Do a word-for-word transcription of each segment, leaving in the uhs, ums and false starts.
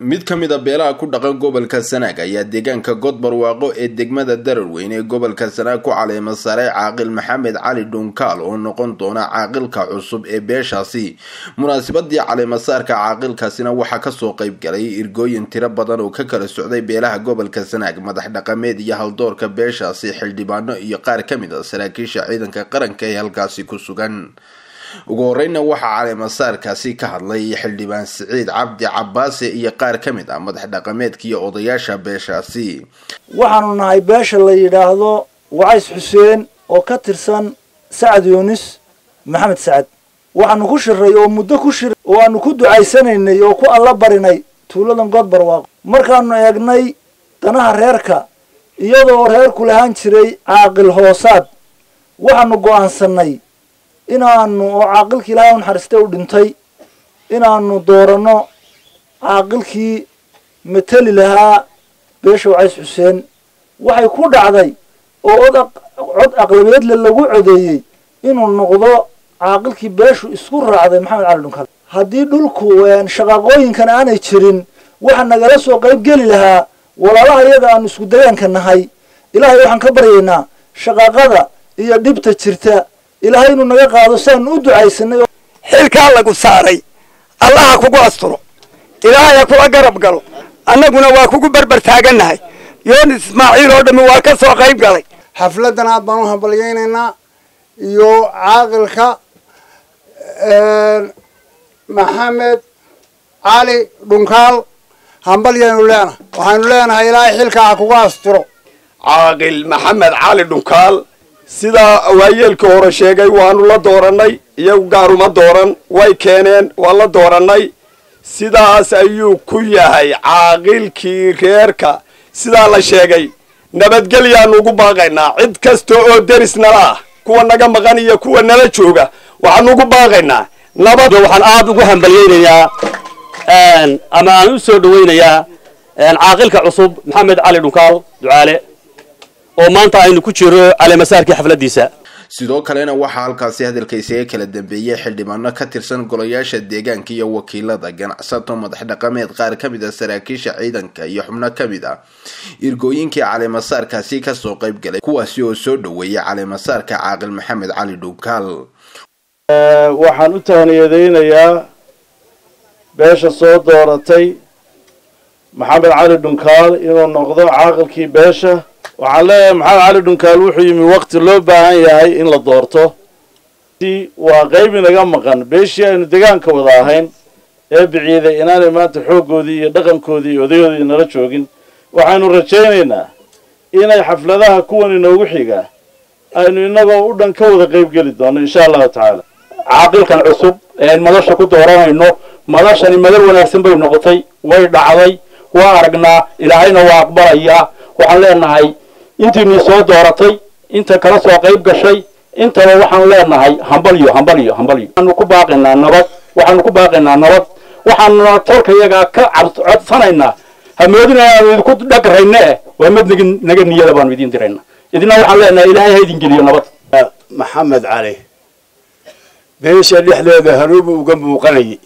mid ka mid ah beelaha ku dhaqan gobolka Sanaag ayaa deegaanka Godbarwaaqo ee degmada Dararweyn ee gobolka Sanaag ku caleema saaray caaqil Maxamed Cali Dhunkaal oo noqon doona caaqilka cusub ee beeshaasi. Munaasabadii caleema saarka caaqilkaasina waxaa ka soo qayb galay irgooyin tiro badan oo ka kala socday beelaha gobolka Sanaag, madax dhaqameed iyo haldoorka beeshaasi, xildhibaano iyo qaar ka mid ah saraakiisha ciidanka qaranka ee halkaasi ku sugan. ugu horeyna waxa caleema saarkaasi ka hadlay xildhibaan Siciid Cabdi Cabaase iyo qaar ka mid ah madax dhaqameedka iyo odayaasha beeshaasi. waxaanu nahay beesha la yiraahdo Wacays Xuseen oo ka tirsan Sacad Yunis Maxamed Sacad. waxaanu ku shiray oo muddo ku shiray oo aanu ku ducaysanaynay oo ku alla barinay tuuladan Godbarwaaqo. markaanu eegnay danaha reerka iyadoo reerku lahaan jiray caaqil hoosaad, waxaanu go'aansanay inaanu oo caaqilkii Ilaahay u naxariistay u dhintay inaanu doorano caaqilkii matali lahaa beesha Wacays Xuseen. waxay ku dhacday oo cod aqlabiyeed lagu codeeyay inuu noqdo caaqilkii beeshu isku raacday Maxamed Cali Dhunkaal. haddii dhulku shaqaqooyinkan aanay jirin waxa nagala soo qayb geli lahaa walaalaha iyada aan isku deegaanka nahay. Ilaahay waxaan ka baryaynaa shaqaqada iyo dhibta jirta Ilaahay inuu naga qaado saan u ducaysanay. xilka lagu saaray Allah kugu asturo, Ilaahay ku garab galo, annaguna waa kugu barbar taaganahay. yoon Ismaaciil oo dhami waa ka soo qayb galay xafladan aad baan u hambalyeynaa iyo caaqilka ee Maxamed Cali Dhunkaal hambalyaynu leena waxaanu leenahay Ilaahay xilka kugu asturo. caaqil Maxamed Cali Dhunkaal sida waayeelka hore sheegay waanu la dooranay, iyagu gaaruma dooran, way keeneen waa la dooranay. sidaas ayuu ku yahay caaqilkii reerka. sidaa la sheegay nabadgelyaanu ugu baaqaynaa cid kasta oo derisna ah, kuwa naga maqan iyo kuwa nala jooga waxaanu ugu baaqaynaa nabad. waxaan aad ugu hambalyeynayaa ama aan u soo dhaweynayaa caaqilka cusub Maxamed Cali Dhunkaal Ducaale oo maanta aynu ku jiro caleema saarkii xafladiisa. sidoo kalena waxaa halkaasi hadalkaysiga kala dambeeyay xildhibaano ka tirsan golayaasha deegaanka iyo wakiilada, ganacsato, madax dhaqameed, qaar ka mid ah saraakiisha ciidanka iyo xubno ka mid ah irgooyinkii caleema saarkaasi ka soo qayb galay, kuwaasi oo soo dhaweeyay caleema saarka caaqil Maxamed Cali Dhunkaal. waxaan u tahniyadeynayaa beesha soo dooratay Maxamed Cali Dhunkaal inuu noqdo caaqilkii beesha. waxaan leeyahay Maxamed Cali Dhunkaal wuxuu yimi waqti loo baahan yahay in la doorto. waa qayb inaga maqan beeshii aynu deegaanka wada ahayn ee biciiday inaanay maanta xooggoodii iyo dhaqankoodii iyo odayadoodii nala joogin. waxaanu rajaynaynaa inay xafladaha kuwan inoogu xiga aynu inagoo u dhan ka wada qayb geli doono insha allahu tacaala. caaqilkan cusub ee madasha ku dooranayno, madashani madal wanaagsan bay noqotay, way dhacday, waa aragnaa, Ilaahayna waa aqbalayaa. waxaan leenahay intiinii soo dooratay, inta kala soo qayb gashay, intaba waxaan leenahay hambalyo hambalyo hambalyo. waxaanu ku baaqaynaa nabad, waxaanu ku baaqaynaa nabad, waxaanu tolkayaga ka codsanaynaa hamoodina aanu idinku dhagrayne waa mid naga niyada baanu idin diraynaa. idina waxaan leenahay Ilaahay ha idin geliyo nabad. Maxamed Cali beesha dhexdeeda haruub uga muuqanayay,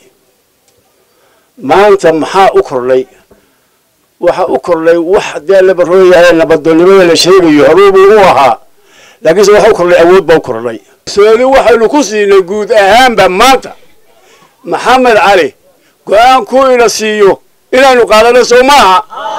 maanta maxaa u kordhay? waxa u kordhay wax dee la barooyahay nabadgelnimada la sheegayo haruub uu ahaa, laakiin waxa u kordhay awood baa u kordhay. sooli waxaynu ku siinay guud ahaanba maanta Maxamed Cali go'aan ku ila siiyo inaanu qaadano soo maaha.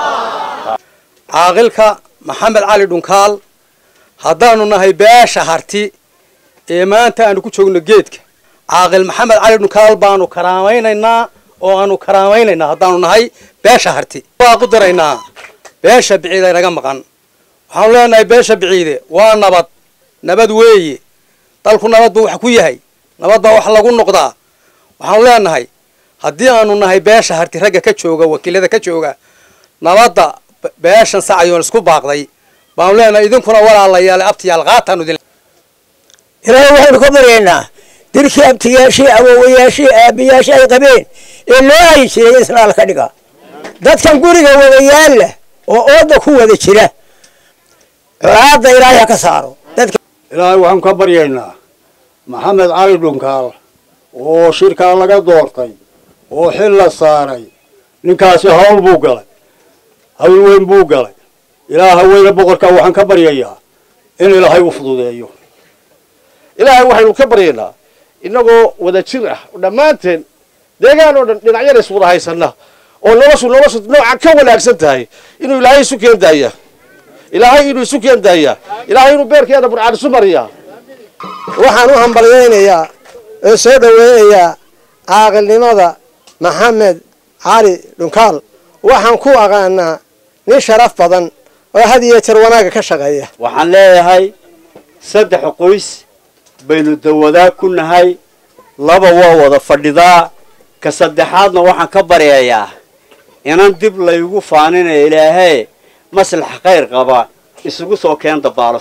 caaqilka Maxamed Cali Dhunkaal haddaanu nahay beesha harti ee maanta aanu ku joogno geedka, caaqil Maxamed Cali Dhunkaal baanu karaamaynaynaa oo aanu karaamaynaynaa haddaanu nahay beesha harti. waa ku daraynaa beesha biciide naga maqan. waxaanu leenahay beesha biciide waa nabad, nabad weeye, dalku nabad buu wax ku yahay, nabad baa wax lagu noqdaa. waxaanu leenahay haddii aanu nahay beesha harti ragga ka jooga, wakiilada ka jooga, nabadda beeshan sacayoon isku baaqday baanu leenahay idinkuna walaalayaal abtiyaal qaataanu idin. Ilaahay waxaanu ka baryaynaa dirkii abtiyaashii awoowayaashii aabiyaashii ay qabeen ee loo hayi jiray Israa'iil ka dhiga. dadkan guriga wada yaala oo ooda ku wada jira colaadda Ilaahay ka saaro. dadka Ilaahay waxaan ka baryaynaa Maxamed Cali Dhunkaal oo shirka laga doortay oo xil la saaray ninkaasi hawl buu galay hawl weyn buu galay ilaaha weyne boqorka waxaan ka baryayaa in ilaahay u fududeeyo ilaahay waxaynu ka baryaynaa inagoo wada jir ah dhammaanteen deegaan oo dhan dhinacyada is wada haysana oo noloshu noloshu nooca ka wanaagsan tahay inuu ilaahay isu keen daaya ilaahay inuu isu keen daaya ilaahay inuu beerkeeda burcad isu mariyaa waxaan u hambalyaynayaa ee soo dhaweynayaa caaqilnimada maxamed cali dhunkaal waxaan ku aqaanaa nin sharaf badan oo had iyo jeer wanaaga ka shaqeeya waxaan leeyahay saddex qoys baynu dawadaa ku nahay laba waa wada fadhidaa ka saddexaadna waxaan ka baryayaa inan dib laygu faaninayo ilaahay maslax khayr qaba isugu soo keen dabaalo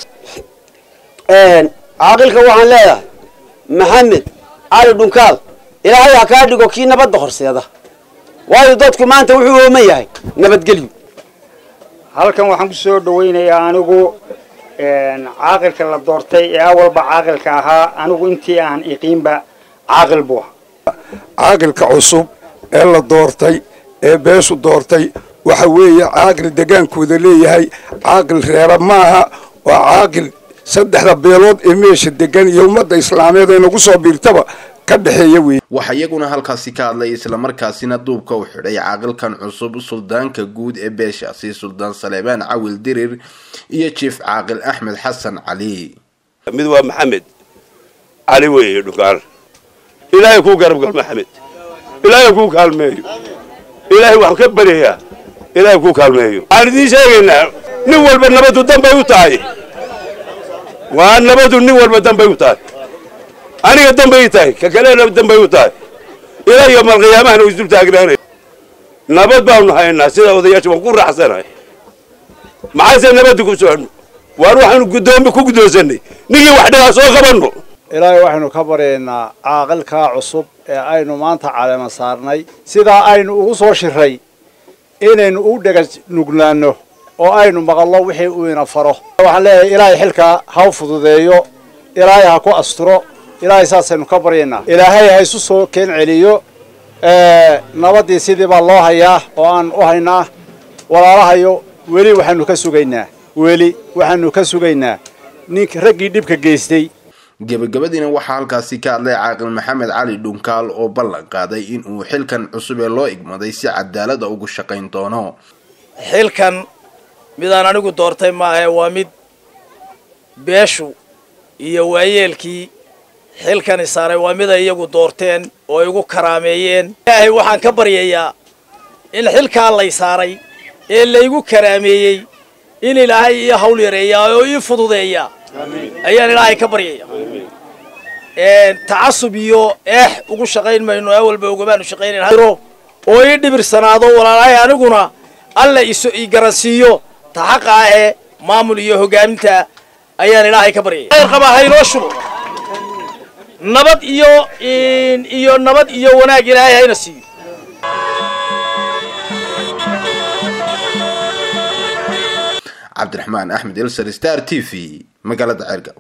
caaqilka waxaan leeyahay maxamed cali dhunkaal ilaahay ha kaa dhigo kii nabadda horseeda waayo dadku maanta wuxuu ooman yahay nabadgelyo halkan waxaan ku soo dhaweynayaa anigu caaqilka la doortay ee awalba caaqilka ahaa anigu intii aan iqiinba caaqil buu ahaa caaqilka cusub ee la doortay ee beeshu doortay waxa weeye caaqil degaankooda leeyahay caaqil reera maaha waa caaqil saddexda beelood ee meesha degan iyo ummadda islaameed ee nagu soo biirtaba ka dhaxeeya weeye waxa iyaguna halkaasi ka hadlay isla markaasina duubka u xidhay caaqilkan cusub suldaanka guud ee beeshaasi suldaan Saleebaan Cawil Dirir iyo chief caaqil Axmed Xasan Cali mid waa maxamed cali weeye dhukaal ilaahay ku garab gal maxamed ilaahay ku kaalmeeyo ilaahay wax ka bariyaa ilaahay ku kaalmeeyo aan idin sheegaynaa nin walba nabadu danbay u tahay waa nabadu nin walba danbay u tahay aniga danbay tahay ka kale danbay u tahay ilaahay yawmal qiyaamahna isdul taagnaanay nabad baanu haynaa sida odayaasha waan ku raaxsanahay maxay nabadu ku soo waar waxaanu gudoomi ku gudoosanay nigi wax dhaga soo qabanno ilaahay waxaanu ka baryaynaa caaqilka cusub ee aynu maanta caleema saarnay sida aynu ugu soo shiray inaynu u dhaga nuglaano oo aynu maqallo wixii uu ina faro waxaan leeyahay ilaahay xilka ha u fududeeyo ilaahay ha ku asturo ilaahay saasaynu ka baryaynaa ilaahay ha isu soo keen celiyo nabadii sidii baa loo hayaa oo aan u haynaa walaalahayo weli waxaanu ka sugaynaa weli waxaanu ka sugaynaa ninka raggii dhibka geystay gabagabadiina waxaa halkaasi ka hadlay caaqil maxamed cali dhunkaal oo ballan qaaday in uu xilkan cusub ee loo igmaday si cadaalad ugu shaqayn doono xilkan midaan anigu doortay maaha waa mid beeshu iyo waayeelkii xilkan saaray waa mid ay iyagu doorteen oo igu karaameeyeen ilaahay waxaan ka baryayaa in xilkaa lay saaray ee laygu karaameeyey in ilaahay iyo hawl yareeyaa oo ii fududeeyaa ayaan ilaahay ka baryaya tacasub iyo eex ugu shaqayn mayno awalba ugumaanu shaqaynayno oo ii dhibirsanaado walaalahay aniguna alla i garansiiyo taxaqa ah ee maamul iyo hogaaminta ayaan ilaahay ka baryaya khayr qaba haynoo shubo nabad iyo iyo nabad iyo wanaag ilaahay hayna siiyo cabdiraxmaan axmed elsar star t v magaalada Cerga